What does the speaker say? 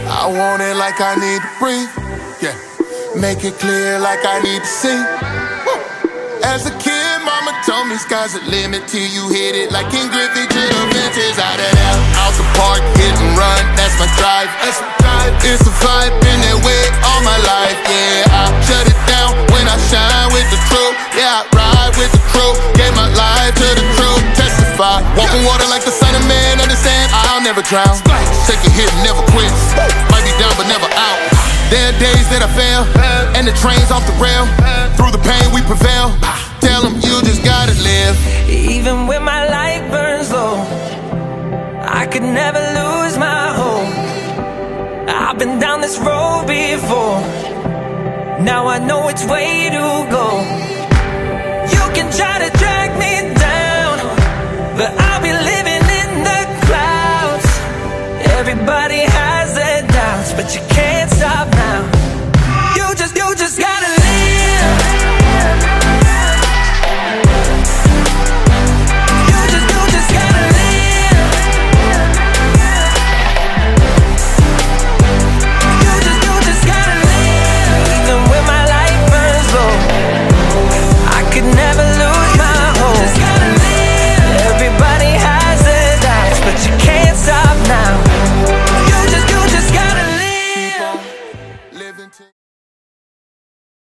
I want it like I need to breathe, yeah. Make it clear like I need to see. As a kid, mama told me sky's the limit till you hit it. Like King Griffey to the Vintage. Out of there, out the park, hit and run, that's my drive. That's my drive. It's a vibe, been that way all my life, yeah. I shut it down when I shine with the truth. Yeah, I ride with the crew, gave my life to the truth. Testify, walking water like the son of man. Understand, I'll never drown. Take a hit and never quit. Might be down but never out. There are days that I fail, and the train's off the rail. Through the pain we prevail. Tell them you just gotta live. Even when my light burns low, I could never lose my hope. I've been down this road before, now I know which way to go. You can try to drag me down, but I'll be living in the clouds. Everybody has their doubts, but you can't stop